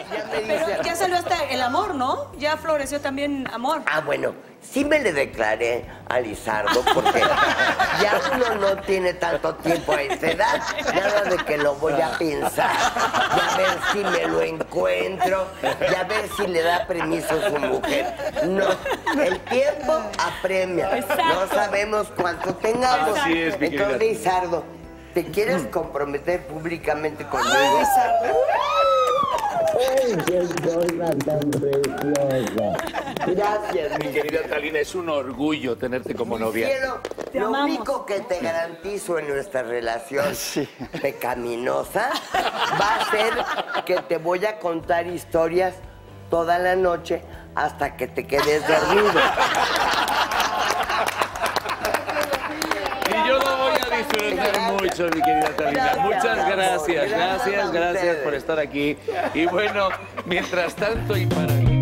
me dice... Pero ya salió hasta el amor, ¿no? Ya floreció también amor. Ah, bueno, sí me le declaré a Lizardo porque ya uno no tiene tanto tiempo a esta edad. Nada de que lo voy a pensar, ya ver si me lo encuentro, ya ver si le da permiso a su mujer. No, el tiempo apremia. Exacto. No sabemos cuánto tengamos. Así es, mi querida. Entonces, Lizardo, ¿te quieres comprometer públicamente conmigo? ¡Ay, qué cosa tan preciosa! Gracias, Mi querida Talina, es un orgullo tenerte como novia. Cielo, Te lo amamos. único que te garantizo en nuestra relación pecaminosa va a ser que te voy a contar historias toda la noche hasta que te quedes dormido. Y yo lo voy a disfrutar mucho, mi querida Talina. Gracias, Muchas amor. gracias, Gracias a gracias ustedes. por estar aquí. Y bueno, mientras tanto y para...